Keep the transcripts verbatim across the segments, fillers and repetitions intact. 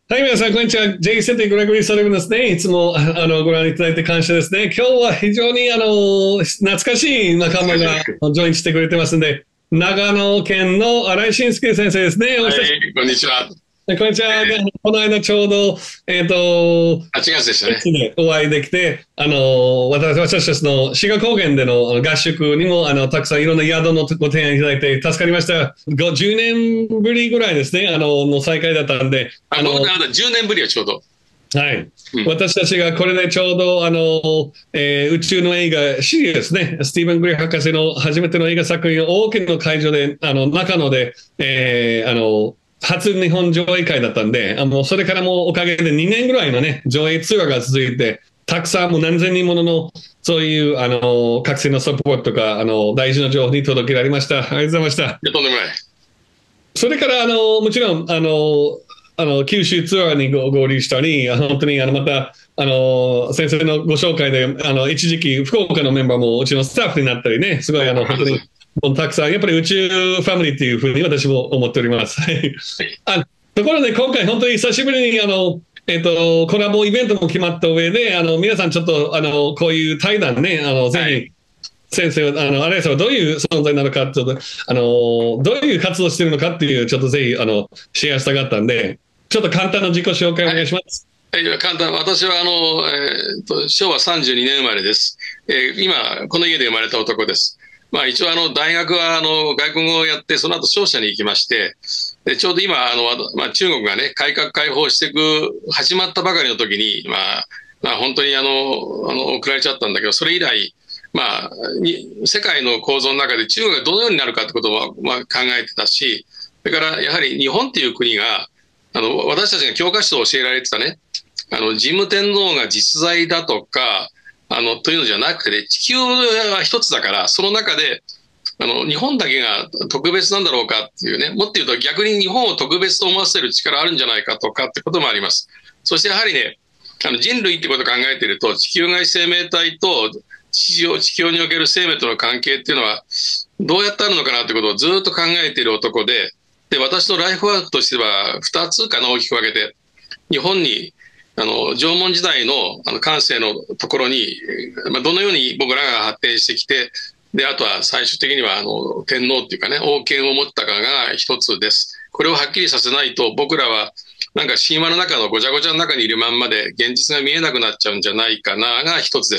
はい、皆さん、こんにちは。ジェイセティグレゴリー・サリブンですね。いつもあのご覧いただいて感謝ですね。今日は非常にあの懐かしい仲間がジョインしてくれてますんで、長野県の新井慎介先生ですね。おは久しい、こんにちは。 ぶり。こんにちは。 えこの間ちょうど、えっ、と、 はちがつでしたね。 でお会いできて、あの私私たちの志賀高原での合宿にもあのたくさんいろんな宿のご提案いただいて助かりました。ごじゅうねんぶりぐらいですね、あのの再会だったんで、 あ、 あの僕とあなたじゅうねんぶりはちょうど。 はい、 うん。 私たちがこれでちょうどあの、えー宇宙の映画シリーですね、スティーブン・グレイ博士の初めての映画作品を大きな会場で、あの中野で、えーあの初日本上映会だったんで、あのそれからもおかげでにねんぐらいの、ね、上映ツアーが続いて、たくさんもう何千人もののそういうあの学生のサポートとかあの大事な情報に届けられました。ありがとうございました。 いや、とんでもない。 それからあのもちろんあのあの九州ツアーにご合流したり、本当にあのまたあの先生のご紹介であの一時期福岡のメンバーもうちのスタッフになったりね、すごいあの本当にもうたくさんやっぱり宇宙ファミリーっていうふうに私も思っております。あところで今回本当に久しぶりにあのえっと、コラボイベントも決まった上で、あの皆さんちょっとあのこういう対談ね、あのぜはい。 ひ先生は、あの、新井さんはどういう存在なのか、ちょっと、あの、どういう活動しているのかっていう、ちょっとぜひ、あの、シェアしたかったんで、ちょっと簡単な自己紹介おはい。 願いします。 えー簡単。私は、あの、えーと、昭和さんじゅうにねん生まれです。えー今、この家で生まれた男です。まあ、一応、あの、大学は、あの、外国語をやって、その後、商社に行きまして、で、ちょうど今、あの、まあ、中国がね、改革開放していく、始まったばかりの時に、まあ、まあ、本当に、あの、あの、送られちゃったんだけど、それ以来、まあ、に世界の構造の中で中国がどのようになるかってことは、まあ、考えてたし、それからやはり日本っていう国が、あの、私たちが教科書を教えられてたね、あの、神武天皇が実在だとか、あの、というのじゃなくて、ね、地球は一つだから、その中で、あの、日本だけが特別なんだろうかっていうね、もっと言うと逆に日本を特別と思わせる力あるんじゃないかとかってこともあります。そしてやはりね、あの人類ってことを考えていると、地球外生命体と地上、地球における生命との関係っていうのは、どうやってあるのかなってことをずっと考えている男で、で、私のライフワークとしては、二つかな、大きく分けて。日本に、あの、縄文時代の、あの、感性のところに、まあ、どのように僕らが発展してきて、で、あとは最終的には、あの、天皇っていうかね、王権を持ったかが一つです。これをはっきりさせないと、僕らは、なんか神話の中のごちゃごちゃの中にいるまんまで、現実が見えなくなっちゃうんじゃないかな、が一つです。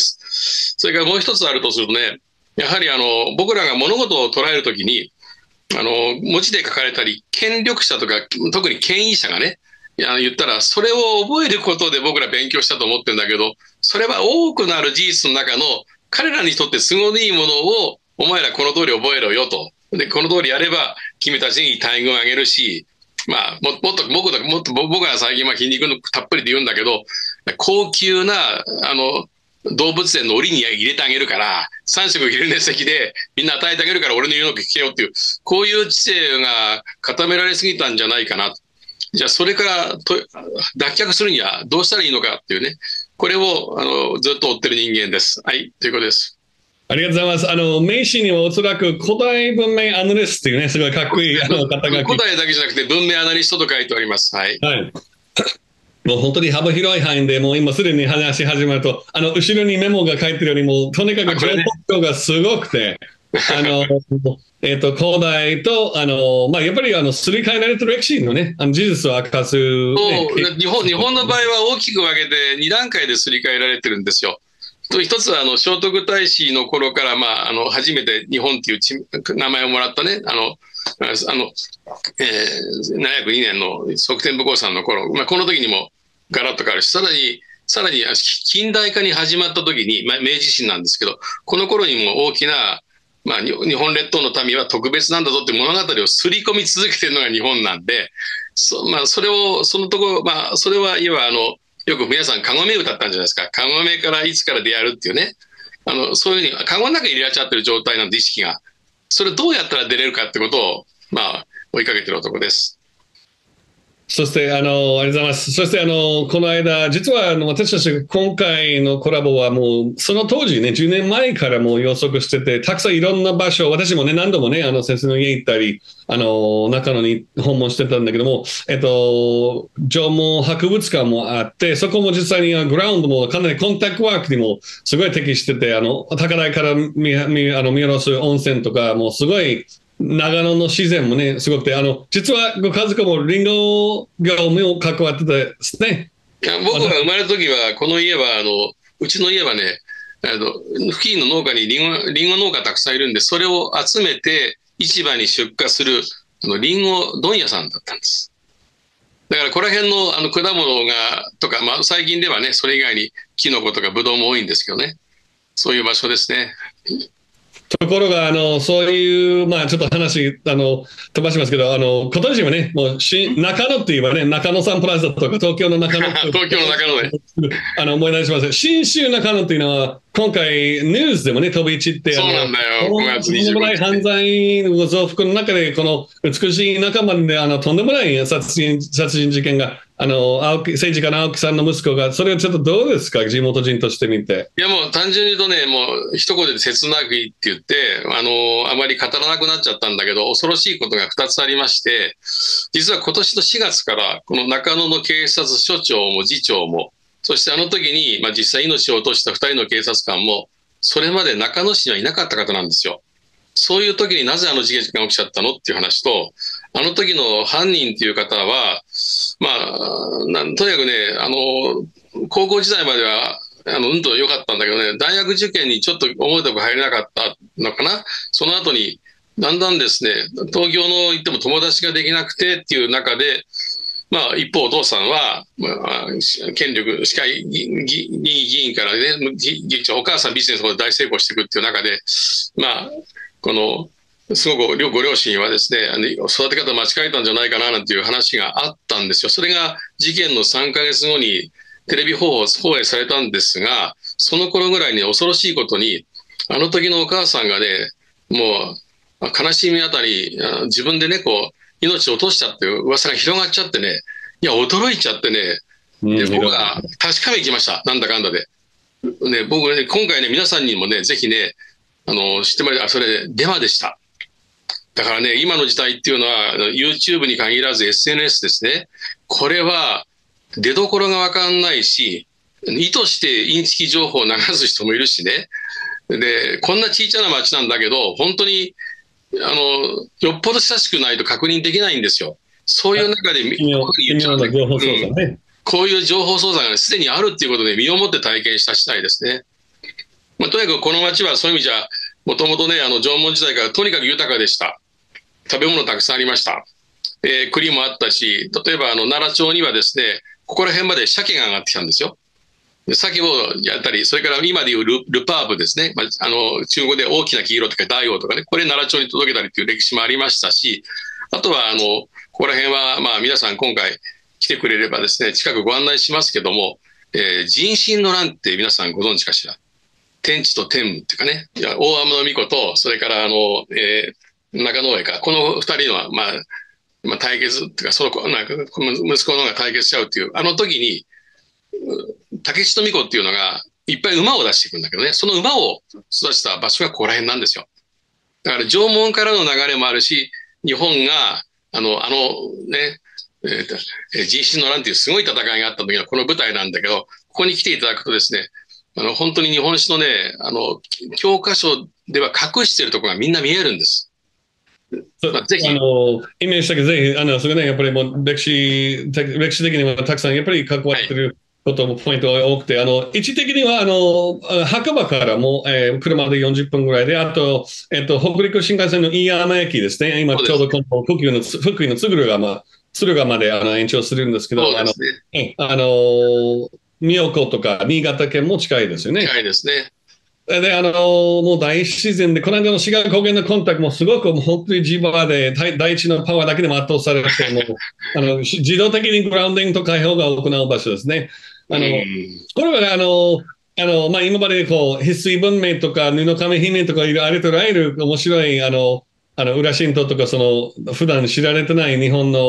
それからもう一つあるとするとね、やはりあの、僕らが物事を捉えるときに、あの、文字で書かれたり、権力者とか、特に権威者がね、いや言ったら、それを覚えることで僕ら勉強したと思ってるんだけど、それは多くなる事実の中の、彼らにとって都合のいいものを、お前らこの通り覚えろよと。で、この通りやれば、君たちに待遇をあげるし、まあ、ももっと、僕と、もっと、僕は最近は筋肉のたっぷりで言うんだけど、高級な、あの、動物園の檻に入れてあげるから、さん食昼寝席でみんな与えてあげるから俺の言うの聞けよっていう、こういう知性が固められすぎたんじゃないかな。じゃあそれからと脱却するにはどうしたらいいのかっていうね、これをあのずっと追ってる人間です。はい、ということです。 ありがとうございます。あの、名詞にはおそらく古代文明アナリストっていうね、すごいかっこいいあの肩書き。 古代だけじゃなくて文明アナリストと書いております。はい。 はい。もう本当に幅広い範囲で、もう今すでに話し始めると、あの、後ろにメモが書いてるよりも、とにかく情報あ、これね。 量がすごくて、あの、えっと、古代と、あの、まあ、やっぱり、あの、すり替えられた歴史のね、あの事実を明かす、ね、 そう日本日本の場合は大きく分けてに段階ですり替えられてるんですよ。と一つはあの聖徳太子の頃から、まあ、あの初めて日本っていう地名前をもらったね、あの、あのえー、ななひゃくにねんの側天武功さんの頃、まあ、この時にもガラッと変わるし、さらに、さらに近代化に始まった時に、まあ、明治維新なんですけど、この頃にも大きな、まあ、日本列島の民は特別なんだぞって物語を刷り込み続けているのが日本なんで、そ,、まあ、それを、そのところ、まあ、それはいわばあの、よく皆さん、カゴメ歌ったんじゃないですか。カゴメからいつから出会うっていうね。あの、そういうふうに、カゴの中に入れちゃってる状態なんで、意識が。それどうやったら出れるかってことを、まあ、追いかけてる男です。 そして、あの、ありがとうございます。そして、あの、この間、実は、あの、私たち、今回のコラボはもう、その当時ね、じゅうねんまえからもう予測してて、たくさんいろんな場所、私もね、何度もね、あの、先生の家行ったり、あの、中野に訪問してたんだけども、えっと、縄文博物館もあって、そこも実際にグラウンドもかなりコンタクトワークにもすごい適してて、あの、高台から見、見、あの、見下ろす温泉とか、もうすごい、長野の自然もね、すごくて、あの、実はご家族もリンゴ業務を関わってたですね。 いや、僕が生まれた時は、この家は、あの、うちの家はね、あの、付近の農家にリンゴ、リンゴ農家たくさんいるんで、それを集めて市場に出荷する、あの、リンゴ問屋さんだったんです。だからここら辺のあの果物が、とか、まあ最近ではね、それ以外にキノコとかブドウも多いんですけどね。そういう場所ですね。 ところが、あの、そういう、まあ、ちょっと話、あの、飛ばしますけど、あの、今年もね、もうし、中野って言えばね、中野サンプラザとか、東京の中野。 東京の中野で。 あの、思い出します。信州中野っていうのは、今回、ニュースでもね、飛び散って、 そうなんだよ、ごがつにじゅうごにち。 犯罪の増幅の中で、この美しい仲間で、あの、とんでもない殺人、殺人事件が、あの、青木、政治家の青木さんの息子が、それはちょっとどうですか、地元人として見て。 いや、もう単純に言うとね、もう一言で切なくいって言って、あの、あまり語らなくなっちゃったんだけど、恐ろしいことが二つありまして、実は今年のしがつから、この中野の警察署長も次長も、そしてあの時に、まあ、実際命を落とした二人の警察官も、それまで中野市にはいなかった方なんですよ。そういう時になぜあの事件が起きちゃったのっていう話と、あの時の犯人っていう方は、まあ、なんとにかくね、あの、高校時代までは、あの、うんと良かったんだけどね、大学受験にちょっと思うとこ入れなかったのかな。その後に、だんだんですね、東京の行っても友達ができなくてっていう中で、まあ、一方お父さんは、まあ、権力、司会議議員からね、議長、お母さんビジネスで大成功していくっていう中で、まあ、この、すごくご両親はですね、あの育て方間違えたんじゃないかななんていう話があったんですよ。それが事件のさんかげつごにテレビ放映されたんですが、その頃ぐらいに恐ろしいことに、あの時のお母さんがね、もう悲しみあたり、自分でね、こう、命を落としちゃって噂が広がっちゃってね、いや、驚いちゃってね、で僕が確かめに行きました、なんだかんだで。ね、僕ね、今回ね、皆さんにもね、ぜひね、あの、知ってもらえば、それ、デマでした。だからね、今の時代っていうのは、YouTube に限らず エスエヌエス ですね。これは、出どころがわかんないし、意図してインチキ情報を流す人もいるしね。で、こんな小さな町なんだけど、本当に、あの、よっぽど親しくないと確認できないんですよ。そういう中で、こういう情報操作がすでにあるっていうことで身をもって体験した次第ですね。まあ、とにかくこの町はそういう意味じゃ、もともとね、あの、縄文時代からとにかく豊かでした。食べ物たくさんありました。えー、栗もあったし、例えばあの、奈良町にはですね、ここら辺まで鮭が上がってきたんですよ。で鮭をやったり、それから今でいう ル, ルパーブですね。まあ、あの、中国で大きな黄色とか大王とかね、これ奈良町に届けたりという歴史もありましたし、あとはあの、ここら辺は、まあ皆さん今回来てくれればですね、近くご案内しますけども、えー、人心の乱って皆さんご存知かしら。天地と天武っていうかね、いや大天の巫女と、それからあの、えー、中野上か、この二人の、まあ、まあ、対決っていうか、その子、なんか、息子の方が対決しちゃうっていう、あの時に、竹地と巫女っていうのが、いっぱい馬を出していくんだけどね、その馬を育てた場所がここら辺なんですよ。だから縄文からの流れもあるし、日本が、あの、あのね、えー、人心の乱っていうすごい戦いがあった時のこの舞台なんだけど、ここに来ていただくとですね、あの、本当に日本史のね、あの、教科書では隠しているところがみんな見えるんです。 まあ、ぜひ。あの、イメージだけぜひ、あの、それね、やっぱりもう歴史、歴史的にはたくさんやっぱり関わってることもポイントが多くて、はい、あの、位置的には、あの、白馬からも、えー、車でよんじゅっぷんぐらいで、あと、えっと、北陸新幹線の飯山駅ですね、今ちょうどこの福井の、福井の敦賀ま、敦賀まであの延長するんですけど、 そうですね、 あの、あの、宮古とか新潟県も近いですよね。 近いですね。 で、あの、もう大自然で、この間の志賀高原のコンタクトもすごくもう本当に地場で、大地のパワーだけでも圧倒されて、もう、あの、自動的にグラウンディングと開放が行う場所ですね。あの、これはね、あの、あの、まあ、今までこう、翡翠文明とか、布亀姫とか、いろいろありとあらゆる面白い、あの、あの、裏神道とか、その、普段知られてない日本の、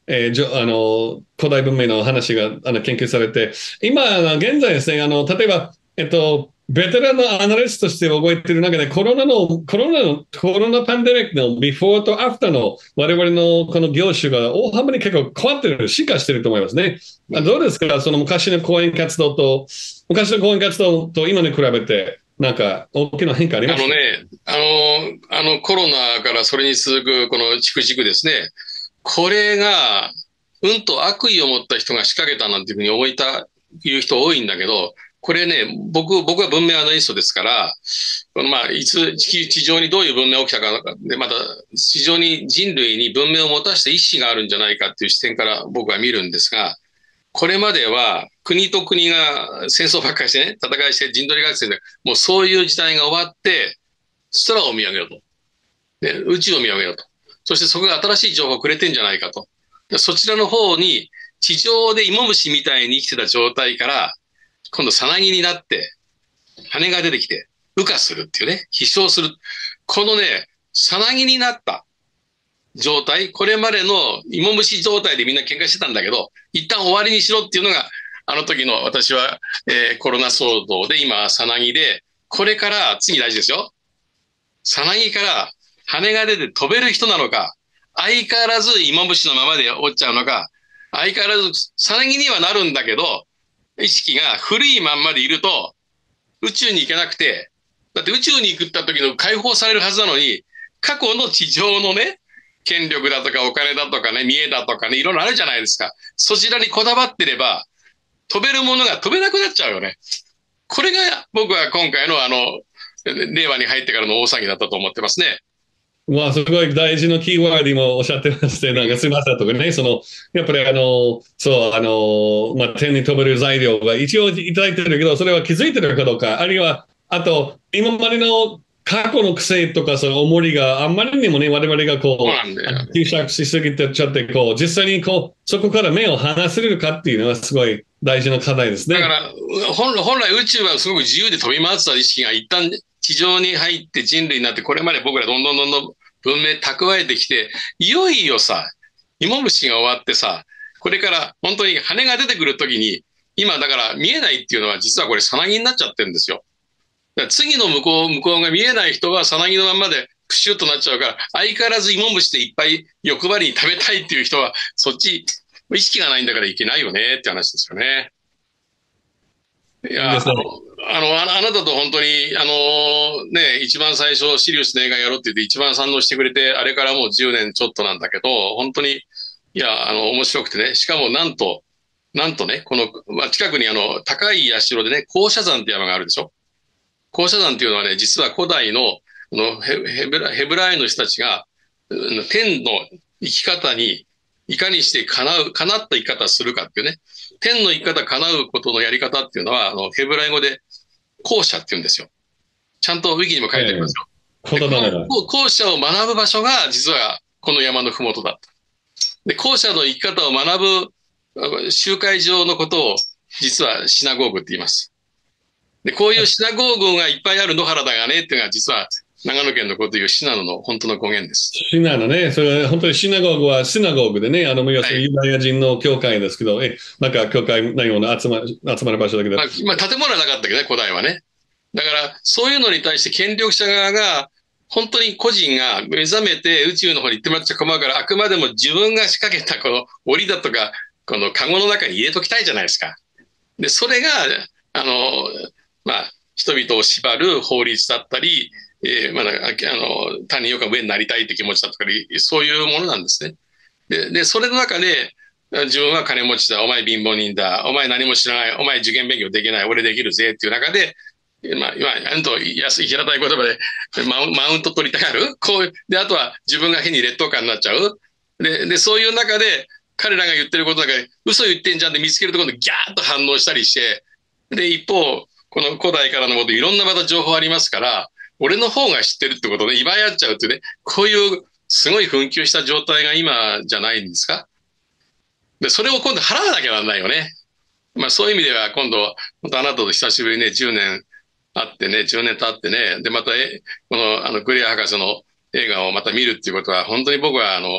えーじょあの古代文明の話があの研究されて、今、あの現在ですね、あの例えば、えっと、ベテランのアナリストとして覚えている中で、コロナの、コロナの、コロナパンデミックのビフォーとアフターの我々のこの業種が大幅に結構変わってる、進化してると思いますね。あどうですか、その昔の講演活動と、昔の講演活動と今に比べて、なんか大きな変化ありますか？ あのね、あの、あのコロナからそれに続くこのチクチクですね。これが、うんと悪意を持った人が仕掛けたなんていうふうに思いた、いう人多いんだけど、これね、僕、僕は文明アナリストですから、このまあ、いつ地地上にどういう文明が起きたか、で、また地上に人類に文明を持たした意思があるんじゃないかっていう視点から僕は見るんですが、これまでは国と国が戦争ばっかりしてね、戦いして陣取り合戦で、もうそういう時代が終わって、空を見上げようと。で、宇宙を見上げようと。そしてそこが新しい情報をくれてんじゃないかと。でそちらの方に、地上で芋虫みたいに生きてた状態から、今度さなぎになって、羽が出てきて、羽化するっていうね、飛翔する。このね、さなぎになった状態、これまでの芋虫状態でみんな喧嘩してたんだけど、一旦終わりにしろっていうのが、あの時の私は、えーコロナ騒動で今、さなぎで、これから次大事ですよ。さなぎから羽が出て飛べる人なのか、相変わらず芋虫のままでおっちゃうのか、相変わらずさなぎにはなるんだけど、意識が古いまんまでいると、宇宙に行けなくて、だって宇宙に行くった時の解放されるはずなのに、過去の地上のね、権力だとかお金だとかね、見栄だとかね、いろいろあるじゃないですか。そちらにこだわってれば、飛べるものが飛べなくなっちゃうよね。これが僕は今回のあの、令和に入ってからの大騒ぎだったと思ってますね。 まあ、すごい大事なキーワード今おっしゃってまして、なんかすみませんとかね、その、やっぱりあの、そう、あの、まあ、天に飛べる材料が一応いただいてるけど、それは気づいてるかどうか、あるいは、あと、今までの過去の癖とか、その重りがあんまりにもね、我々がそうこなんだよ。 う、吸収しすぎてちゃって、こう、実際にこう、そこから目を離せるかっていうのはすごい大事な課題ですね。 だから、本本来宇宙はすごく自由で飛び回ってた意識が一旦地上に入って人類になって、これまで僕らどんどんどんどん文明蓄えてきて、いよいよさ、芋虫が終わってさ、これから本当に羽が出てくるときに、今だから見えないっていうのは実はこれさなぎになっちゃってるんですよ。だから次の向こう、向こうが見えない人はさなぎのまんまでプシュッとなっちゃうから、相変わらず芋虫でいっぱい欲張りに食べたいっていう人は、そっち意識がないんだからいけないよねって話ですよね。いや、あの、あの、ああなたと本当に、あの、ね、一番最初、シリウスの映画やろうって言って一番賛同してくれて、あれからもうじゅうねんちょっとなんだけど、本当に、いや、あの、面白くてね、しかもなんと、なんとね、この、まあ、近くにあの、高い社でね、降車山って山があるでしょ。降車山っていうのはね、実は古代の、このヘヘブラ、ヘブライの人たちが、うん天の生き方に、いかにして叶う、叶った生き方をするかっていうね、天の生き方叶うことのやり方っていうのは、あの、ヘブライ語で、校舎って言うんですよ。ちゃんとウィキにも書いてありますよ。でこの校舎を学ぶ場所が、実はこの山のふもとだった。で、校舎の生き方を学ぶ集会場のことを、実はシナゴーグって言います。で、こういうシナゴーグがいっぱいある野原だがねっていうのが、実は長野県のことをいうシナノの本当の語源です。 シナのね、それは本当にシナゴーグはシナゴーグでね、あの、要するにユダヤ人の教会ですけど、はい、え、なんか教会のような集ま集まる場所だけど。 まあ、まあ、建物はなかったけどね、古代はね。だから、そういうのに対して権力者側が、本当に個人が目覚めて宇宙の方に行ってもらっちゃ困るから、あくまでも自分が仕掛けたこの檻だとか、このカゴの中に入れときたいじゃないですか。で、それが、あの、まあ、人々を縛る法律だったり、えー、まあ、あの、他人よく上になりたいって気持ちだったり、そういうものなんですね。で、で、それの中で、自分は金持ちだ、お前貧乏人だ、お前何も知らない、お前受験勉強できない、俺できるぜっていう中で、まあ、今、なんと安い平たい言葉でマウ、マウント取りたがる。こう、で、あとは自分が変に劣等感になっちゃう。で、で、そういう中で、彼らが言ってることだけ嘘言ってんじゃんって見つけるところでギャーッと反応したりして、で、一方、この古代からのこといろんなまた情報ありますから、俺の方が知ってるってことで祝い合っちゃうっていうね、こういうすごい紛糾した状態が今じゃないんですか。で、それを今度払わなきゃならないよね。まあそういう意味では今度、本当あなたと久しぶりにね、じゅうねん会ってね、じゅうねん経ってね、で、また、え、この、あの、グレア博士の映画をまた見るっていうことは、本当に僕は、あの、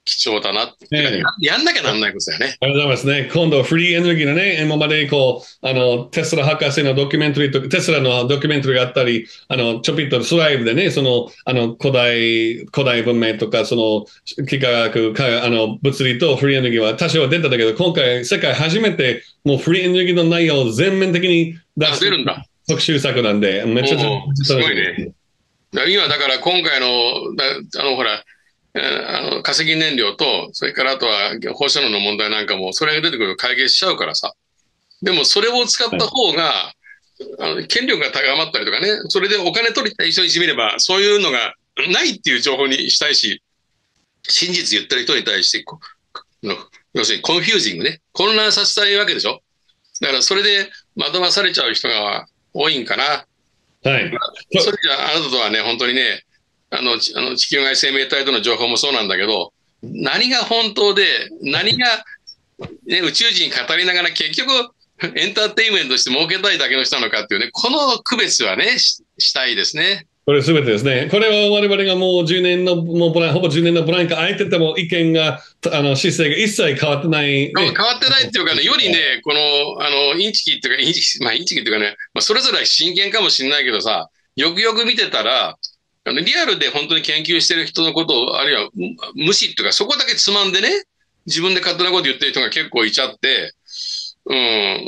貴重だなって、 ええ、 やんなきゃなんないことだよね。 ありがとうございますね。今度、フリーエネルギーのね、今までこう、あの、テスラ博士のドキュメンタリーとか、テスラのドキュメンタリーがあったり、あの、ちょぴっとスライブでね、その、あの、古代、古代文明とか、その、幾何学、かあの、物理とフリーエネルギーは多少出たんだけど、今回、世界初めて、もうフリーエネルギーの内容を全面的に出あ、 す出るんだ。 特集作なんで、めっちゃおーすごいね。 楽しみ。 だから今、だから今回の、だあの、ほら、えーあの化石燃料と、それからあとは放射能の問題なんかも、それが出てくると解決しちゃうからさ。でもそれを使った方が、あの権力が高まったりとかね、それでお金取りたい人にしてみれば、そういうのがないっていう情報にしたいし、真実言ってる人に対してこの、要するにコンフュージングね、混乱させたいわけでしょ。だからそれで惑わされちゃう人が多いんかな。 はい。 それじゃあ、あなたとはね、本当にね、あの、ちあの地球外生命体との情報もそうなんだけど、何が本当で、何が、ね、宇宙人語りながら結局、エンターテインメントとして儲けたいだけの人なのかっていうね、この区別はね、し、したいですね。 これすべてですね。これは我々がもうじゅうねんの、もうブランほぼじゅうねんのブランク空いてても意見が、あの、姿勢が一切変わってない、ね。 変わってないっていうかね、よりね、この、あの、インチキっていうか、インチキ、まあ、インチキっていうかね、まあ、それぞれは真剣かもしれないけどさ、よくよく見てたら、あの、リアルで本当に研究してる人のことを、あるいは無視っていうか、そこだけつまんでね、自分で勝手なこと言ってる人が結構いちゃって、うん。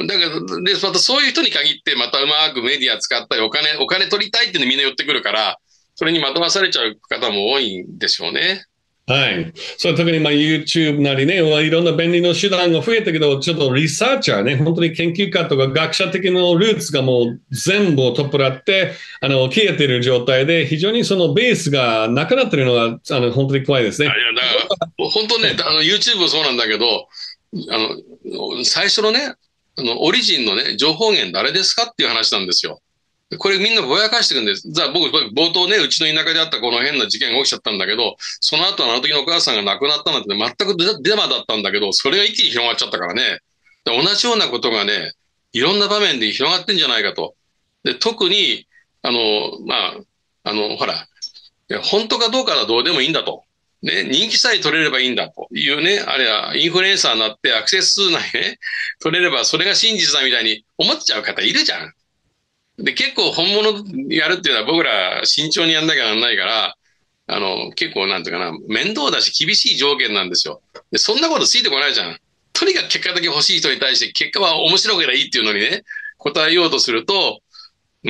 だから、で、またそういう人に限って、またうまくメディア使ったり、お金、お金取りたいっていうのみんな寄ってくるから、それに惑わされちゃう方も多いんでしょうね。 はい。それ特にまあ YouTube なりね、いろんな便利な手段が増えたけど、ちょっとリサーチャーね、本当に研究家とか学者的なルーツがもう全部を取っ払って、あの、消えている状態で、非常にそのベースがなくなっているのが、あの、本当に怖いですね。 いや、だから、本当ね、あの、YouTube もそうなんだけど、あの、最初のね、あの、オリジンのね、情報源誰ですかっていう話なんですよ。これみんなぼやかしていくんです。じゃあ僕、冒頭ね、うちの田舎であったこの変な事件が起きちゃったんだけど、その後あの時のお母さんが亡くなったなんて、ね、全くデマだったんだけど、それが一気に広がっちゃったからね。同じようなことがね、いろんな場面で広がってんじゃないかと。で、特に、あの、まあ、あの、ほら、本当かどうかはどうでもいいんだと。ね、人気さえ取れればいいんだというね、あれはインフルエンサーになってアクセス数内ね、取れればそれが真実だみたいに思っちゃう方いるじゃん。で、結構本物やるっていうのは僕ら慎重にやんなきゃならないから、あの、結構なんていうかな、面倒だし厳しい条件なんですよ。で、そんなことついてこないじゃん。とにかく結果だけ欲しい人に対して結果は面白ければいいっていうのにね、答えようとすると、うん、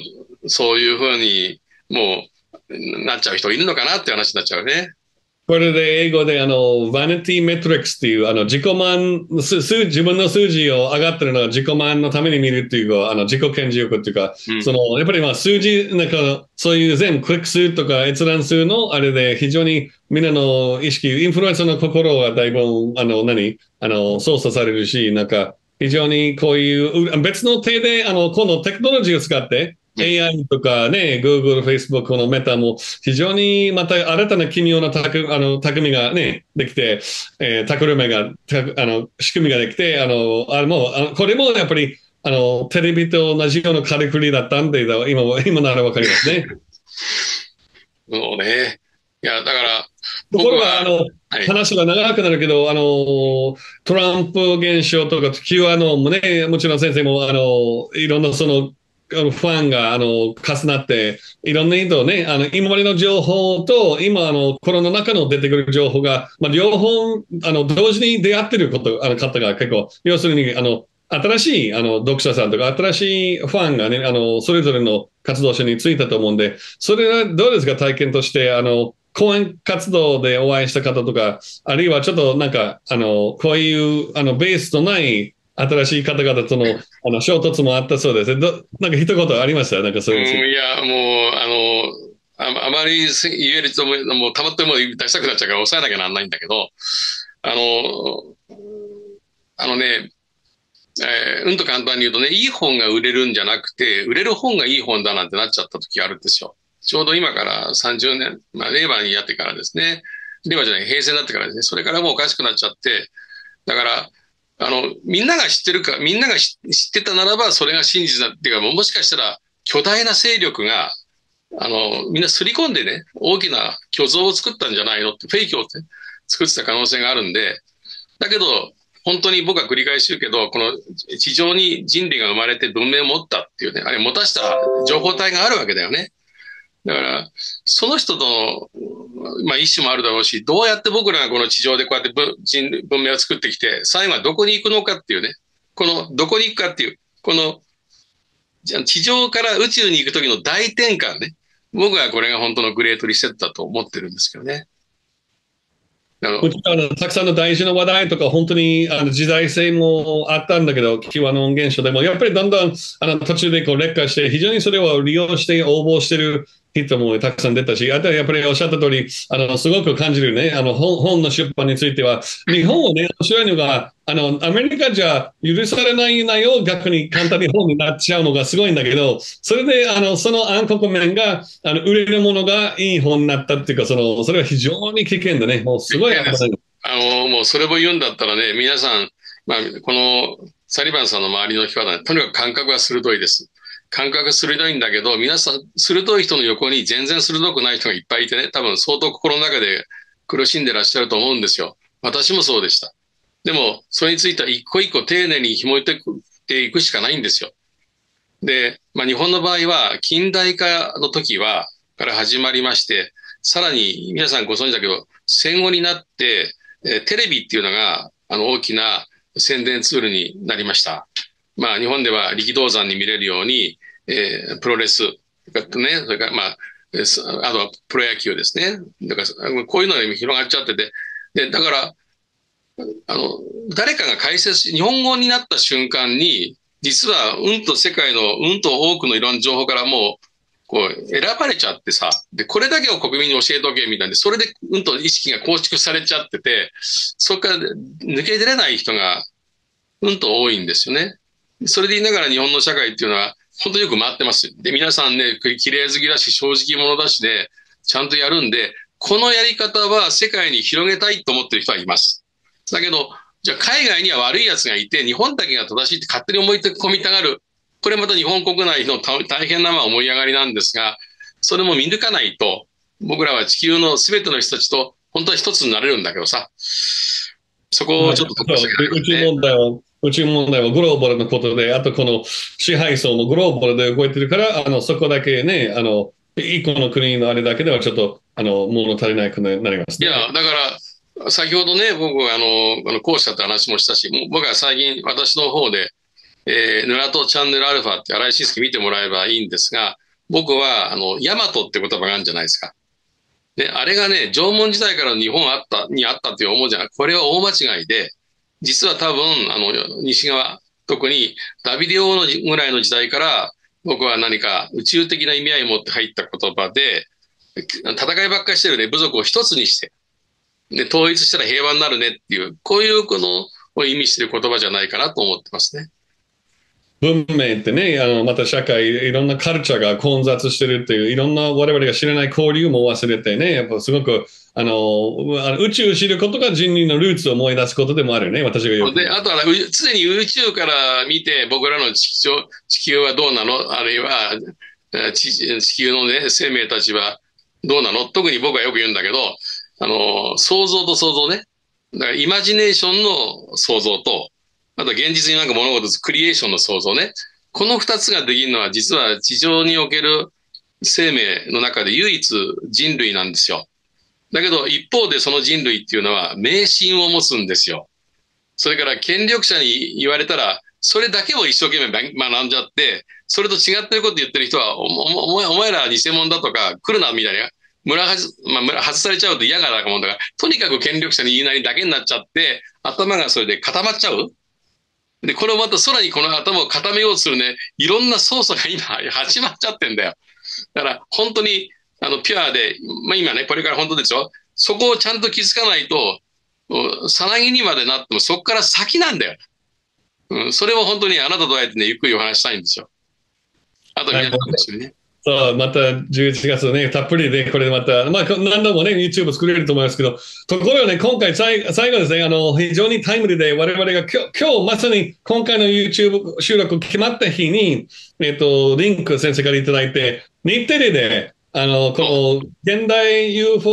そういうふうにもうなっちゃう人いるのかなって話になっちゃうね。 これで英語であの、バニティメトリックスっていう、あの、自己満、数自分の数字を上がってるのは自己満のために見るっていうか、あの、自己顕示欲っていうか、うん、その、やっぱりまあ数字、なんか、そういう全クリック数とか閲覧数のあれで非常にみんなの意識、インフルエンサーの心がだいぶ、あの、何、あの、操作されるし、なんか、非常にこういう、別の手で、あの、このテクノロジーを使って、エーアイ とかね、Google、Facebook、このメタも非常にまた新たな奇妙なたくあの匠がね、できて、えー、タクルメが、あの、仕組みができて、あの、あもうあのこれもやっぱり、あの、テレビと同じようなカリクリだったんで、今、今ならわかりますね。 そうね。いや、だから、 ところが、あの、はい、話が長くなるけど、あの、トランプ現象とか、Q アノンもね、もちろん先生も、あの、いろんなその、ファンがあの重なって、いろんな意図ね、あの今までの情報と、今あの、コロナの中の出てくる情報が、まあ、両方あの同時に出会ってることあの方が結構、要するにあの新しいあの読者さんとか、新しいファンがね、あのそれぞれの活動者についたと思うんで、それはどうですか、体験として、あの講演活動でお会いした方とか、あるいはちょっとなんか、あのこういうあのベースのない新しい方々とのあの衝突もあったそうです。どなんか一言ありましたなんかそういう、 うん。いや、もう、あの、ああまり言えるともう、もうたまっても出したくなっちゃうから抑えなきゃなんないんだけど、あの、あのね、えー、うんと簡単に言うとね、いい本が売れるんじゃなくて、売れる本がいい本だなんてなっちゃった時があるんですよ。ちょうど今からさんじゅうねん、まあ、令和にやってからですね。令和じゃない、平成になってからですね。それからもうおかしくなっちゃって、だから、あの、みんなが知ってるか、みんなが知ってたならば、それが真実だっていうか、もしかしたら、巨大な勢力が、あの、みんなすり込んでね、大きな虚像を作ったんじゃないのって、フェイクを、ね、 作ってた可能性があるんで、だけど、本当に僕は繰り返し言うけど、この地上に人類が生まれて文明を持ったっていうね、あれ持たした情報体があるわけだよね。だから、その人との、まあ、意思もあるだろうし、どうやって僕らがこの地上でこうやって文人文明を作ってきて、最後はどこに行くのかっていうね、このどこに行くかっていう、この地上から宇宙に行く時の大転換ね。僕はこれが本当のグレートリセットだと思ってるんですけどね。あのもちろんあのたくさんの大事な話題とか、本当にあの時代性もあったんだけど、キワノン現象でも、やっぱりだんだんあの途中でこう劣化して、非常にそれを利用して応募してる人もたくさん出たし、あとはやっぱりおっしゃった通り、あのすごく感じるね、あの本本の出版については、日本をね、面白いのが、あのアメリカじゃ許されない内容、逆に簡単に本になっちゃうのがすごいんだけど、それであのその暗黒面があの売れるものがいい本になったっていうか、そのそれは非常に危険でね、もうすごい危ない。 あの、もうそれも言うんだったらね、皆さん、まあ、このサリバンさんの周りの人は、ね、とにかく感覚が鋭いです。感覚が鋭いんだけど、皆さん、鋭い人の横に全然鋭くない人がいっぱいいてね、多分相当心の中で苦しんでらっしゃると思うんですよ。私もそうでした。でも、それについては一個一個丁寧に紐解いていくしかないんですよ。で、まあ、日本の場合は、近代化の時は、から始まりまして、さらに皆さんご存知だけど、戦後になって、えーテレビっていうのが、あの、大きな宣伝ツールになりました。まあ、日本では力道山に見れるように、えープロレス、ね、それから、まあ、えーすあとはプロ野球ですね。だから、こういうのに広がっちゃってて、で、だから、あの、誰かが解説し、日本語になった瞬間に、実は、うんと世界の、うんと多くのいろんな情報からもう、こう、選ばれちゃってさ、で、これだけを国民に教えとけ、みたいで、それで、うんと意識が構築されちゃってて、そこから抜け出れない人が、うんと多いんですよね。それで言いながら日本の社会っていうのは、本当によく回ってます。で、皆さんね、綺麗好きだし、正直者だしで、ちゃんとやるんで、このやり方は世界に広げたいと思ってる人はいます。だけど、じゃあ海外には悪い奴がいて、日本だけが正しいって勝手に思い込みたがる。これまた日本国内の大変なまあ思い上がりなんですが、それも見抜かないと、僕らは地球の全ての人たちと本当は一つになれるんだけどさ、そこをちょっと突破していかないとね。 宇宙問題は、宇宙問題はグローバルのことで、あとこの支配層もグローバルで動いてるから、あのそこだけね、あの一個の国のあれだけではちょっとあの物足りないくなりますね。 いや、だから、先ほどね、僕はあの、あの講師だって話もしたし、僕は最近私の方で、えー、ヌラとチャンネルアルファって荒井慎介見てもらえばいいんですが、僕は、あの、ヤマトって言葉があるんじゃないですか。で、あれがね、縄文時代から日本あった、にあったって思うじゃない。これは大間違いで、実は多分、あの、西側、特にダビデ王のぐらいの時代から、僕は何か宇宙的な意味合いを持って入った言葉で、戦いばっかりしてるね、部族を一つにして、で、統一したら平和になるねっていう、こういうこの、を意味している言葉じゃないかなと思ってますね。 文明ってね、あのまた社会、いろんなカルチャーが混雑してるっていう、いろんな我々が知らない交流も忘れてね、やっぱすごく、あの、宇宙を知ることが人類のルーツを思い出すことでもあるよね、私が言う。 で、あとは、常に宇宙から見て、僕らの地球地球はどうなの、あるいは地、地球のね、生命たちはどうなの、特に僕はよく言うんだけど、あの、想像と想像ね。だから、イマジネーションの想像と、あと現実になんか物事、クリエーションの創造ね。この二つができるのは実は地上における生命の中で唯一人類なんですよ。だけど一方でその人類っていうのは迷信を持つんですよ。それから権力者に言われたら、それだけを一生懸命学んじゃって、それと違ってること言ってる人は、お、お、お前ら偽物だとか来るなみたいな。村はず、まあ、村外されちゃうと嫌がなもんだから、とにかく権力者に言いなりだけになっちゃって、頭がそれで固まっちゃう。で、これをまた空にこの頭を固めようとするね、いろんな操作が今始まっちゃってんだよ。だから本当にあのピュアで、まあ今ね、これから本当ですよ。そこをちゃんと気づかないと、さなぎにまでなってもそこから先なんだよ。うん、それを本当にあなたとあえてね、ゆっくりお話したいんですよ。あと皆さんと一緒にね。 そう、またじゅういちがつね、たっぷりで、これまた、まあ、何度もね、YouTube 作れると思いますけど、ところがね、今回最、最後ですね、あの、非常にタイムリーで、我々が今日、今日まさに今回の YouTube 収録決まった日に、えっと、リンク先生からいただいて、日テレで、あの、この、現代 ユーフォー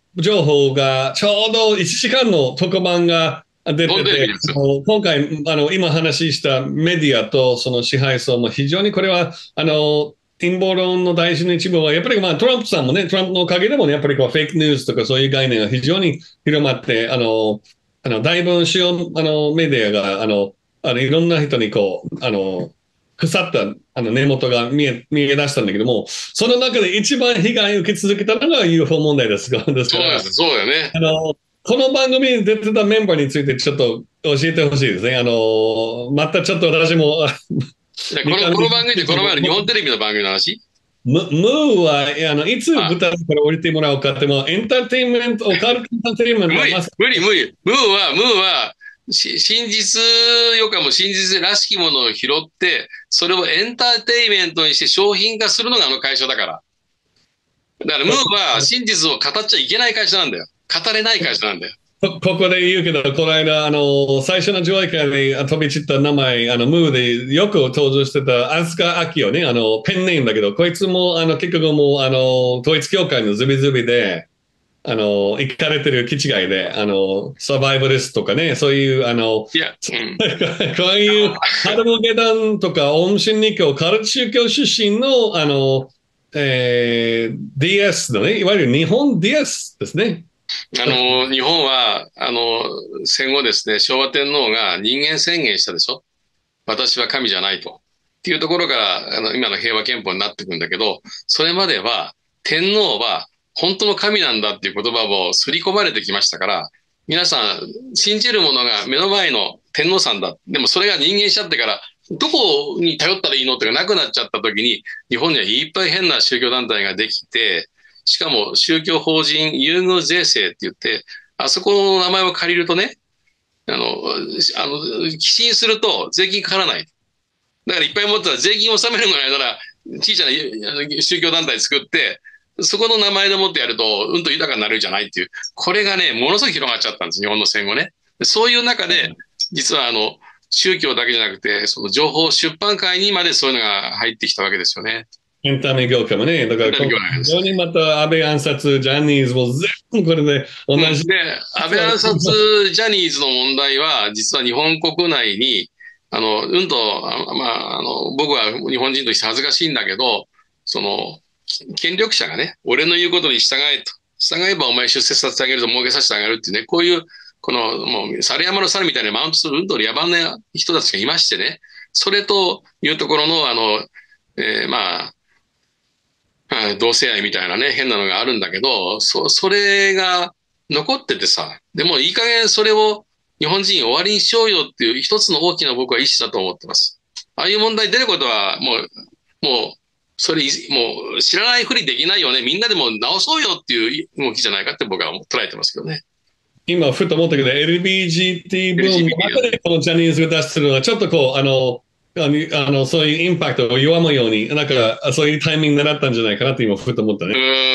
情報がちょうどいちじかんの特番が出てて、今回、あの、今話したメディアとその支配層も非常にこれは、あの、陰謀論の大事な一部は、やっぱりまあトランプさんもね、トランプのおかげでもね、やっぱりこうフェイクニュースとかそういう概念が非常に広まって、あの、あの、だいぶ主要、あの、メディアが、あの、あの、いろんな人にこう、あの、腐ったあの根元が見え、見え出したんだけども、その中で一番被害を受け続けたのが ユーフォー 問題ですから、ですから、 そうです、そうだよね。 あの、この番組に出てたメンバーについてちょっと教えてほしいですね。あの、またちょっと私も、 この、この番組ってこの前の日本テレビの番組の話ムムーは、あの、いつ舞台から降りてもらおうかって、もエンターテインメント、オカルトエンターテインメント無理、無理、無理。ムーは、ムーは、し真実よかも真実らしきものを拾って、それをエンターテインメントにして商品化するのがあの会社だから。だからムーは真実を語っちゃいけない会社なんだよ。語れない会社なんだよ。 ここで言うけど、この間、あの、最初の上映会で飛び散った名前、あの、ムーでよく登場してた、飛鳥明夫ね、あの、ペンネームだけど、こいつも、あの、結局もう、あの、統一教会のズビズビで、あの、行かれてる気違いで、あの、サバイバリストとかね、そういう、あの、 いや、うん、 こういう、ハルモゲダンとか、オウム真理教、カルト宗教出身の、あの、えー、ディーエス のね、いわゆる日本 ディーエス ですね。 あの、日本は、あの、戦後ですね、昭和天皇が人間宣言したでしょ。私は神じゃないと。っていうところから、あの、今の平和憲法になってくんだけど、それまでは、天皇は本当の神なんだっていう言葉を刷り込まれてきましたから、皆さん、信じるものが目の前の天皇さんだ。でもそれが人間しちゃってから、どこに頼ったらいいのってなくなっちゃった時に、日本にはいっぱい変な宗教団体ができて、しかも宗教法人優遇税制って言って、あそこの名前を借りるとね、あの、あの、寄進すると税金かからない。だからいっぱい持ったら税金を納めるぐらいなら、小さな宗教団体作って、そこの名前でもってやると、うんと豊かになるじゃないっていう。これがね、ものすごい広がっちゃったんです、日本の戦後ね。そういう中で、実はあの、宗教だけじゃなくて、その情報出版界にまでそういうのが入ってきたわけですよね。 エンタメ業界もね、だから、非常にまた安倍暗殺、ジャニーズも全部これで同じ。 で、安倍暗殺、ジャニーズの問題は、実は日本国内に、あの、うんと、あまあ、あの、僕は日本人として恥ずかしいんだけど、その、権力者がね、俺の言うことに従えと。従えばお前出世させてあげると儲けさせてあげるっていうね、こういう、この、もう、猿山の猿みたいなマウントするうんと野蛮な人たちがいましてね、それというところの、あの、えー、まあ、同性愛みたいなね、変なのがあるんだけど、そ、それが残っててさ、でもいい加減それを日本人終わりにしようよっていう一つの大きな僕は意思だと思ってます。ああいう問題出ることはもう、もう、それ、もう知らないふりできないよね。みんなでも直そうよっていう動きじゃないかって僕は捉えてますけどね。 今、ふと思ったけど、エルビージーティー ブームの中でこのジャニーズが出してるのは、ちょっとこう、あの、あの、あのそういうインパクトを弱むように、なんか、そういうタイミングになったんじゃないかなって今、ふと思ったね。 うん、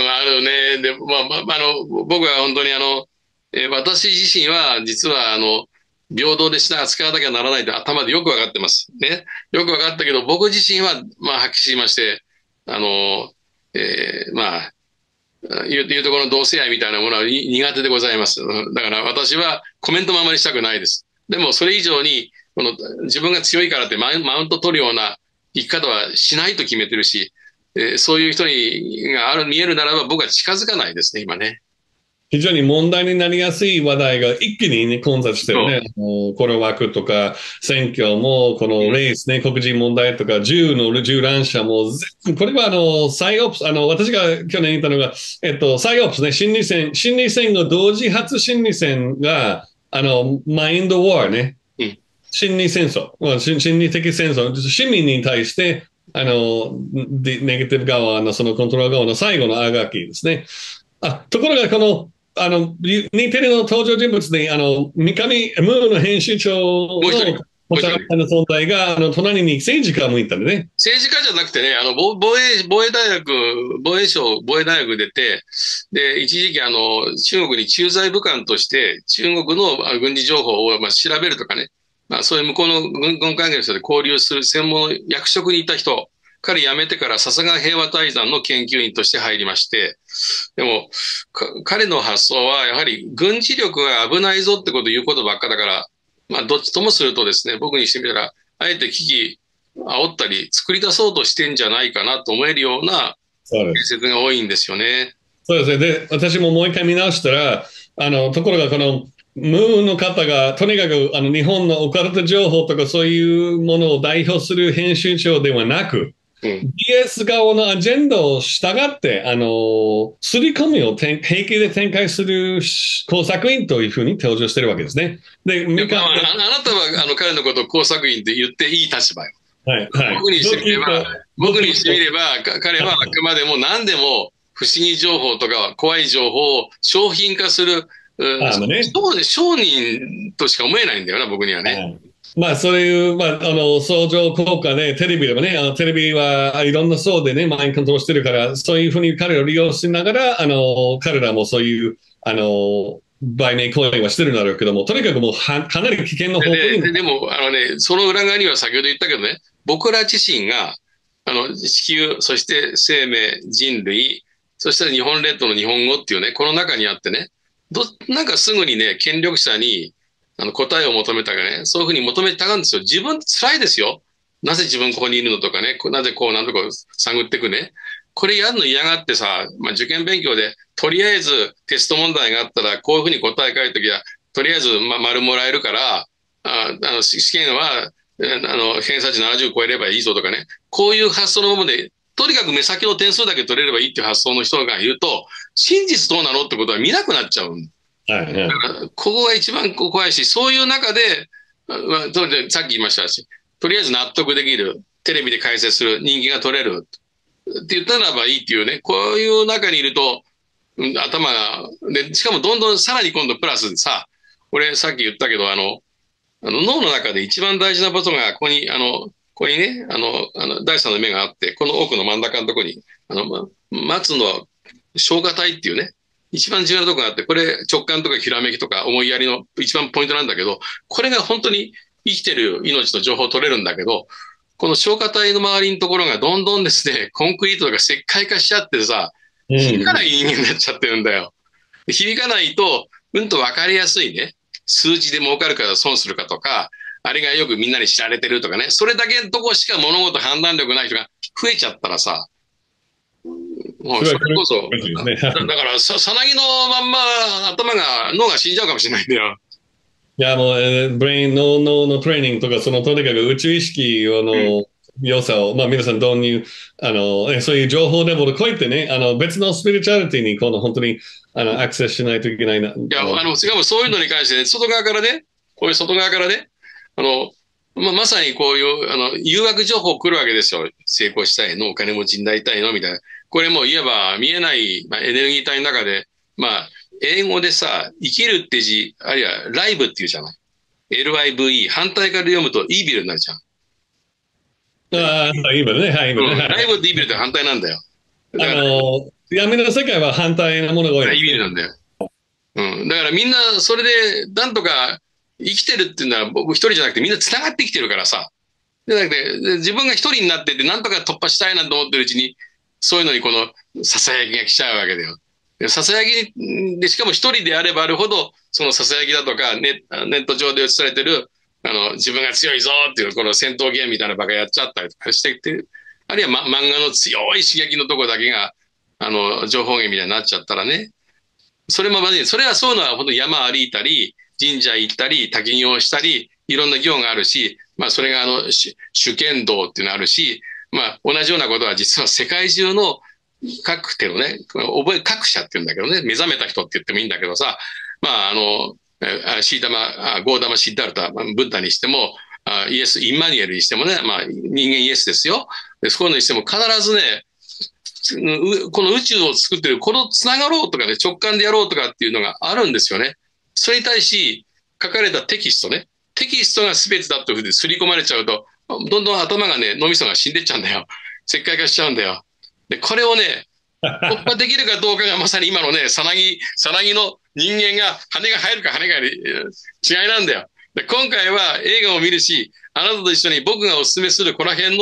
あるね。で、まあ、まあ、あの、僕は本当にあの、えー、私自身は、実はあの、平等でしな扱わなきゃならないって頭でよくわかってます。ね。よくわかったけど、僕自身は、まあ、発揮しまして、あの、えー、まあ、いういうところの同性愛みたいなものは苦手でございます。だから私はコメントもあまりしたくないです。でもそれ以上に、この自分が強いからってマウント取るような生き方はしないと決めてるし、えー、そういう人にがある見えるならば僕は近づかないですね、今ね。 非常に問題になりやすい話題が一気に、ね、混雑してるね。コロワクとか、選挙も、このレイスね、黒人問題とか、銃の銃乱射も、これはあの、サイオプス、あの、私が去年言ったのが、えっと、サイオプスね、心理戦、心理戦が同時発心理戦が、あの、マインドウォーね、うん、心理戦争、心理的戦争、市民に対して、あの、ネガティブ側の、そのコントロール側の最後のあがきですね。あ、ところが、この、あの、日テレの登場人物で、あの、三上、ムーの編集長の存在が、あの、隣に政治家もいたんでね。 政治家じゃなくてね、あの、防衛、防衛大学、防衛省、防衛大学出て、で、一時期あの、中国に駐在武官として、中国の軍事情報をまあ調べるとかね、まあ、そういう向こうの軍軍関係の人で交流する専門の役職にいた人彼辞めてから笹川平和財団の研究員として入りまして、でも、彼の発想はやはり軍事力が危ないぞってことを言うことばっかだから、まあどっちともするとですね、僕にしてみたら、あえて危機煽ったり作り出そうとしてんじゃないかなと思えるような建設が多いんですよね。 そうですね。で、私ももう一回見直したら、あの、ところがこの、ムーンの方が、とにかくあの日本のオカルト情報とかそういうものを代表する編集長ではなく、うん、ビーエス 側のアジェンダを従って、あの、刷り込みを平気で展開する工作員というふうに登場してるわけですね。で、 みかあ、あなたはあの彼のことを工作員って言っていい立場よ。 はいはい、 僕にしてみれば、僕にしてみれば、彼はあくまでも何でも不思議情報とか怖い情報を商品化する、あのね、商人としか思えないんだよな、僕にはね。 まあ、そういう、まあ、あの、相乗効果で、テレビでもね、あのテレビはいろんな層でね、マインドコントロールしてるから、そういうふうに彼を利用しながら、あの、彼らもそういう、あの、売名行為はしてるんだろうけども、とにかくもうは、かなり危険な方向に。 で、で、でも、あのね、その裏側には先ほど言ったけどね、僕ら自身が、あの、地球、そして生命、人類、そして日本列島の日本語っていうね、この中にあってね、ど、なんかすぐにね、権力者に、あの、答えを求めたがね、そういうふうに求めたがるんですよ。自分辛いですよ。なぜ自分ここにいるのとかね、なぜこうなんとか探っていくね。これやるの嫌がってさ、まあ、受験勉強で、とりあえずテスト問題があったら、こういうふうに答え書いときは、とりあえず、ま、丸もらえるから、ああの、試験は、あの、偏差値ななじゅう超えればいいぞとかね。こういう発想のままで、とにかく目先の点数だけ取れればいいっていう発想の人がいると、真実どうなのってことは見なくなっちゃう。はいはい、だからここが一番怖いし、そういう中で、まあ、さっき言いましたし、とりあえず納得できる、テレビで解説する、人気が取れるって言ったならばいいっていうね、こういう中にいると、頭が、で、しかもどんどんさらに今度プラスでさ、俺さっき言ったけど、あの、あの脳の中で一番大事なことが、ここに、あの、ここにね、あの、あの第三の目があって、この奥の真ん中のところに、あの、松の消化体っていうね、一番重要なところがあって、これ直感とかひらめきとか思いやりの一番ポイントなんだけど、これが本当に生きてる命の情報を取れるんだけど、この消化体の周りのところがどんどんですね、コンクリートとか石灰化しちゃってさ、響かない人間になっちゃってるんだよ。響かないと、うんと分かりやすいね、数字で儲かるから損するかとか、あれがよくみんなに知られてるとかね、それだけのとこしか物事判断力ない人が増えちゃったらさ、もうそれこそ、だからさ、さなぎのまんま頭が、脳が死んじゃうかもしれないんだよ。 いや、もう、えー、ブレイン、脳、脳のトレーニングとか、その、とにかく宇宙意識の、うん、良さを、まあ、皆さん導入、あの、そういう情報レベルを超えてね、あの、別のスピリチュアリティに、この、本当に、あの、アクセスしないといけないな。いや、あの、しかもそういうのに関してね、外側からね、こういう外側からね、あの、まあ、まさにこういう、あの、誘惑情報来るわけですよ。成功したいの、お金持ちになりたいの、みたいな。これもいわば見えない、まあ、エネルギー体の中で、まあ、英語でさ、生きるって字、あるいはライブっていうじゃない。エルアイブイ、反対から読むとイービルになるじゃん。 ああ、イービルね、はい、イービル、 うん。ライブとイービルって反対なんだよ。 だあの、闇の世界は反対なものが多い、 ね。イービルなんだよ。うん。だからみんな、それで、なんとか生きてるっていうのは僕一人じゃなくてみんな繋がってきてるからさ。で、なくて、自分が一人になってて、なんとか突破したいなと思ってるうちに、そういうのにこの囁きが来ちゃうわけだよ。囁きで、しかも一人であればあるほど、その囁きだとかネ、ネット上で映されてる、あの、自分が強いぞっていう、この戦闘ゲームみたいなバカやっちゃったりとかしてて、あるいは、ま、漫画の強い刺激のとこだけが、あの、情報源みたいになっちゃったらね。それもまずい。それはそういうのは本当に山歩いたり、神社行ったり、滝行したり、いろんな行があるし、まあそれがあの、主剣道っていうのがあるし、まあ同じようなことは実は世界中の各手のね、覚え、各社って言うんだけどね、目覚めた人って言ってもいいんだけどさ、まああの、シータマ、ゴーダマ・シッダルタ、ブッダにしても、イエス、インマニュエルにしてもね、まあ人間イエスですよ。でそういうのにしても必ずね、この宇宙を作ってる、このつながろうとかね、直感でやろうとかっていうのがあるんですよね。それに対し書かれたテキストね、テキストが全てだというふうに刷り込まれちゃうと、どんどん頭がね、脳みそが死んでっちゃうんだよ。石灰化しちゃうんだよ。で、これをね、突破できるかどうかがまさに今のね、さなぎ、さなぎの人間が羽が生えるか生えないか違いなんだよ。で、今回は映画を見るし、あなたと一緒に僕がお勧めするこの辺の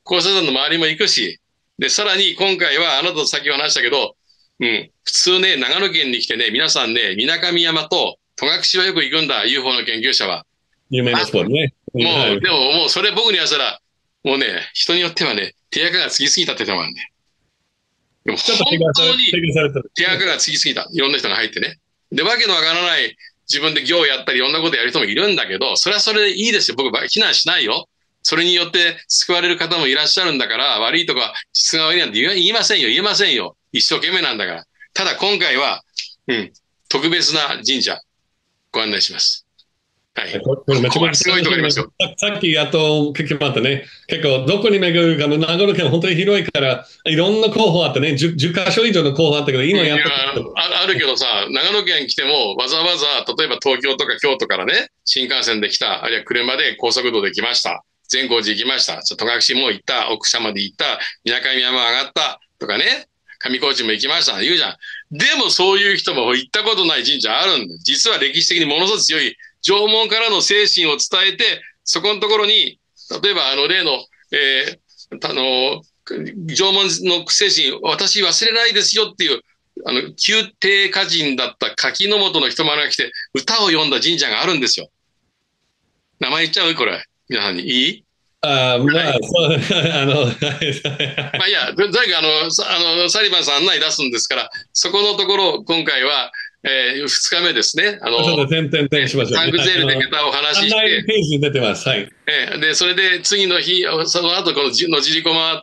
交差点の周りも行くし、で、さらに今回はあなたと先ほど話したけど、うん、普通ね、長野県に来てね、皆さんね、水上山と戸隠はよく行くんだ、ユーフォー の研究者は。 有名なスポットね。 もう、 はい、 でももうそれ僕に言わせたら、もうね、人によってはね、手垢がつきすぎたって言ってたもんね。でも本当に手垢がつきすぎた。いろんな人が入ってね。で、わけのわからない自分で行をやったりいろんなことやる人もいるんだけど、それはそれでいいですよ。僕は非難しないよ。それによって救われる方もいらっしゃるんだから、悪いとか質が悪いなんて言いませんよ。言えませんよ。一生懸命なんだから。ただ今回は、うん、特別な神社、ご案内します。はい。これめちゃめちゃすごいとこありますよ。 さっきやっと聞きましたね。結構どこに巡るか、長野県本当に広いから、いろんな候補あってね、じゅっかしょ以上の候補あったけど、今やってあるけどさ、長野県来ても、わざわざ、例えば東京とか京都からね、新幹線で来た、あるいは車で高速道で来ました。善光寺行きました。戸隠も行った、奥社まで行った、水上山上がったとかね、上高地も行きました。言うじゃん。でもそういう人も行ったことない神社あるんだ。実は歴史的にものすごく強い縄文からの精神を伝えて、そこのところに、例えばあの例の、えー、あの、縄文の精神、私忘れないですよっていう、あの、宮廷歌人だった柿の本の人までが来て、歌を読んだ神社があるんですよ。名前言っちゃうこれ。皆さんにいいああ、まあ、そう、あの、 まあいや、とにかくあの、あの、サリバンさん案内出すんですから、そこのところ、今回は、えー、ふつかめですね。あの、 ちょっと点々点しましょう。 タンクゼールでネタを話して。 案内ページに出てます。はい。 えー、で、それで次の日、その後、この野尻湖回って、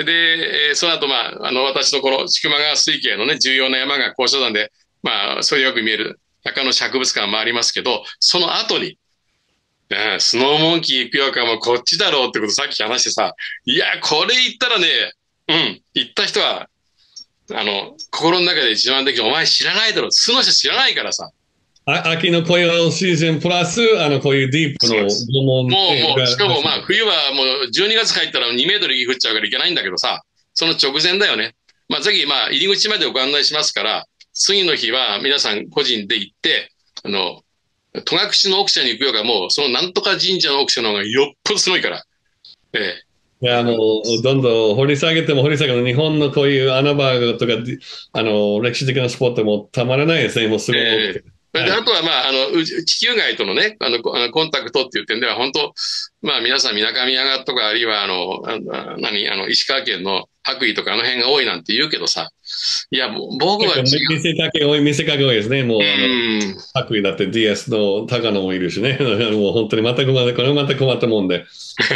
で、えー、その後、まあ、あの、私のこの千曲川水系のね、重要な山が交差点で、まあ、それよく見える中野市博物館もありますけど、その後に、うん、スノーモンキー行くよかもこっちだろうってことさっき話してさ、いや、これ言ったらね、うん、行った人は、あの、心の中で一番できる、お前知らないだろう、素の人知らないからさ。 あ秋の紅葉シーズンプラス、あの、こういうディープの縄文もう、もう、しかもまあ、冬はもうじゅうにがつ入ったらにメートル雪降っちゃうからいけないんだけどさ、その直前だよね。まあ、ぜひ、まあ、入り口までご案内しますから、次の日は皆さん個人で行って、あの、戸隠の奥社に行くよりかもう、そのなんとか神社の奥社の方がよっぽどすごいから。ええ。 いや、あの、どんどん掘り下げても掘り下げても、日本のこういう穴場とか、あの、歴史的なスポットもたまらないですね、もうすごい。えーそれで、あとは、まあ、あの、地球外とのね、あの、コンタクトっていう点では、本当、まあ、皆さん、水上山とか、あるいは、あの、あ何、あの、石川県の白衣とか、あの辺が多いなんて言うけどさ、いや、僕は違う。 見せかけ多い、見せかけ多いですね、もう、あの、白衣だって ディーエス の高野もいるしね、もう本当に全くまた、これまた困ったもんで。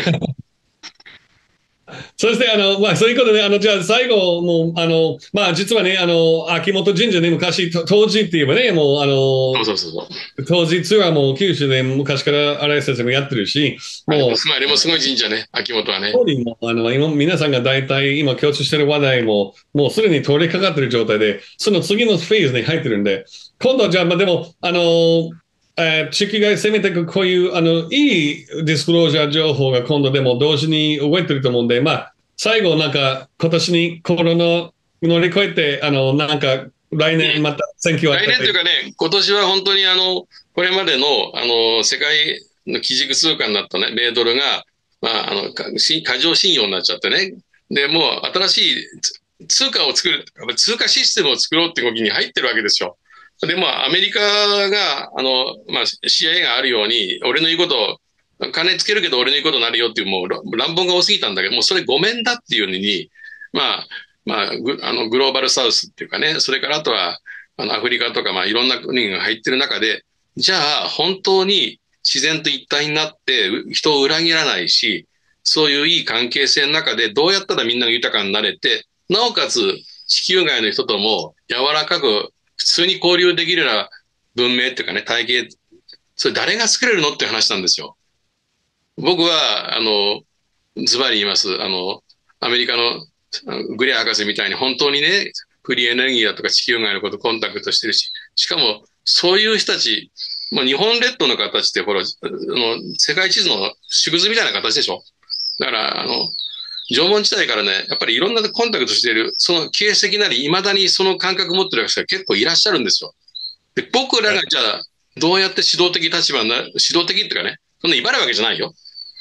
そして、あの、まあ、そういうことで、あの、じゃあ、最後、もう、あの、まあ、実はね、あの、秋元神社ね、昔、当時って言えばね、もう、あの、 そうそうそう。 当時ツアーも九州で昔から新井先生もやってるし、 もう、あれもすごい神社ね、秋元はね。 もあの、今、皆さんが大体、今共通してる話題も、もうすでに通りかかってる状態で、その次のフェーズに入ってるんで、今度は、じゃあ、まあ、でも、あの、えー、地域外攻めていくこういうあのいいディスクロージャー情報が今度でも同時に動いてると思うんで、まあ、最後なんか今年にコロナ乗り越えて、あの、なんか来年また選挙あった、来年というかね、今年は本当にあの、これまでのあの、世界の基軸通貨になったね、米ドルが、まあ、あの、過剰信用になっちゃってね。で、もう新しい通貨を作る、通貨システムを作ろうって動きに入ってるわけですよ。で、まあ、アメリカが、あの、まあ、シーアイエー があるように、俺の言うことを、金つけるけど俺の言うことになるよっていう、もう乱暴が多すぎたんだけど、もうそれごめんだっていうのに、まあ、まあ、グあのグローバルサウスっていうかね、それからあとは、あの、アフリカとか、まあ、いろんな国が入ってる中で、じゃあ、本当に自然と一体になって、人を裏切らないし、そういういい関係性の中で、どうやったらみんなが豊かになれて、なおかつ、地球外の人とも柔らかく、普通に交流できるような文明っていうかね、体系、それ誰が作れるのっていう話なんですよ。僕は、あの、ズバリ言います。あの、アメリカのグレア博士みたいに本当にね、フリーエネルギーだとか地球外のことコンタクトしてるし、しかもそういう人たち、まあ、日本列島の形ってほら、あの、世界地図の縮図みたいな形でしょ。だから、あの、縄文時代からね、やっぱりいろんなコンタクトしている、その形跡なり、未だにその感覚を持ってる人が結構いらっしゃるんですよ。で、僕らがじゃあ、どうやって指導的立場になる、指導的っていうかね、そんな威張るわけじゃないよ。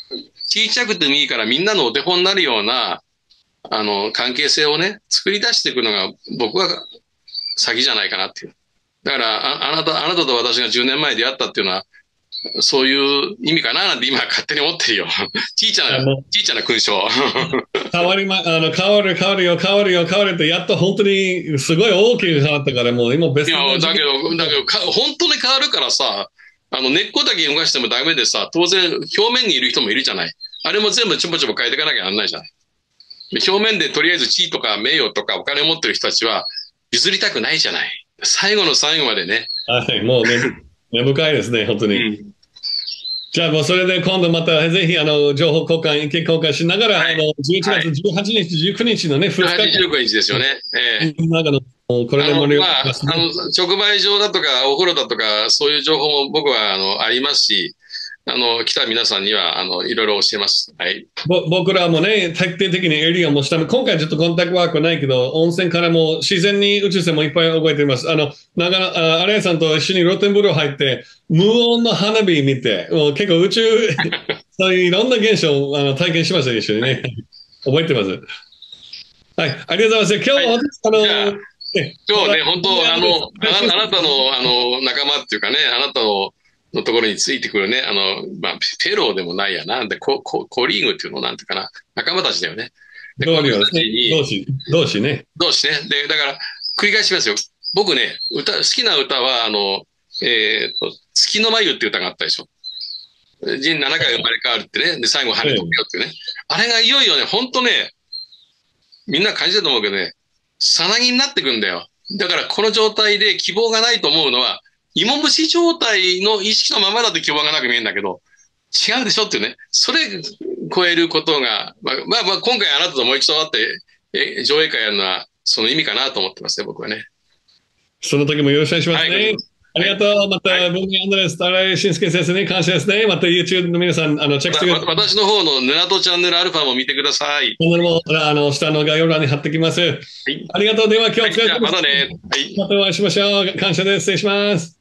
小さくてもいいからみんなのお手本になるような、あの、関係性をね、作り出していくのが僕は先じゃないかなっていう。だから、あ、あなた、あなたと私がじゅうねんまえ出会ったっていうのは、そういう意味かななんて今勝手に思ってるよ。ちいちゃな、ちいちゃな勲章。 変わりま、あの、変わる、変わるよ、変わるよ、変わるって、やっと本当にすごい大きく変わったから、もう今別いや、 のだけど、だけどか、本当に変わるからさ、あの、根っこだけ動かしてもダメでさ、当然表面にいる人もいるじゃない。あれも全部ちょぼちょぼ変えていかなきゃならないじゃない。表面でとりあえず地位とか名誉とかお金を持ってる人たちは譲りたくないじゃない。最後の最後までね。 はい、もうね、根深いですね、本当に。うん、じゃあもうそれで今度またぜひあの情報交換、意見交換しながら、はい、あのじゅういちがつじゅうはちにち、じゅうくにちのね、 ふつか。じゅうはち、じゅうくにちですよね。ええー、なんかのこれで盛り上がります、ね、 あの、まあ、あの直売所だとかお風呂だとかそういう情報も僕はあのありますし、あの来た皆さんにはあのいろいろ教えます。はい。 僕らもね、徹底的にエリアもした今回ちょっとコンタクトワークはないけど、温泉からも自然に宇宙船もいっぱい覚えています。あの、長野、あ荒谷さんと一緒に露天風呂入って、無音の花火見て、もう結構宇宙、そういういろんな現象をあの体験しましたね、一緒にね。覚えてます。はい、ありがとうございます。今日は、はい、あの、 今日ね、本当、あの、あなたの、あの、仲間っていうかね、あなたの、のところについてくるね、あの、まあ、フェローでもないやな。で、コ、コ、コリーグっていうのなんていうかな。仲間たちだよね。で、 同僚ですね。同志、同志ね。 同志ね。で、だから、繰り返しますよ。僕ね、歌、好きな歌は、あの、えー、っと、月の眉って歌があったでしょ。人ななかい生まれ変わるってね。で、最後、跳ね飛びよってね。あれがいよいよね、ほんとね、みんな感じたと思うけどね、さなぎになってくんだよ。だから、この状態で希望がないと思うのは、芋虫状態の意識のままだと希望がなく見えるんだけど、違うでしょっていうね。それ超えることが、まあ、まあ、まあ、今回あなたともう一度会って、え、上映会やるのは、その意味かなと思ってますね、僕はね。 その時もよろしくお願いしますね。はい、ありがとう。はい、また、文芸アンドレス、新井慎介先生に感謝ですね。また YouTube の皆さん、あの、チェックしてください。 私の方のネラトチャンネルアルファも見てください。 チャンネルも、あの、下の概要欄に貼ってきます。はい、ありがとう。では、今日お疲れ様です。 またね。はい。 またお会いしましょう。感謝です。失礼します。